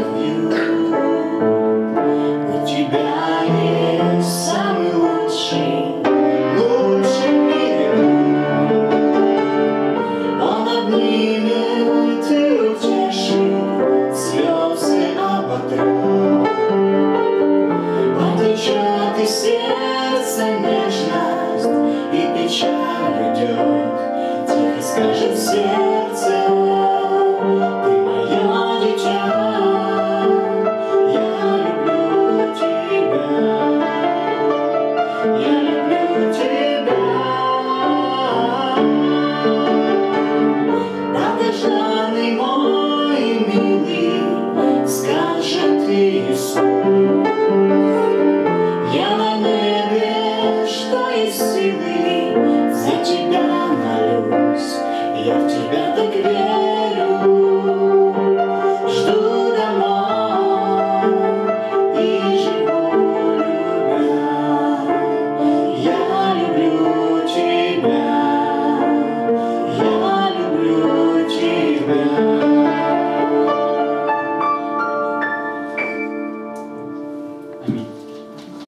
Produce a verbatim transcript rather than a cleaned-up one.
love you. У тебя есть самый лучший, лучший в мире друг. Он обнимет и утешит, слезы оботрет. Потечет из сердца нежность, и печаль уйдет. Тихо скажет сердце: ты мое дитя, я люблю тебя, я люблю тебя. Долгожданный мой милый, скажет Иисус. Я на небе, что есть силы, за тебя молюсь, я в тебя так верю.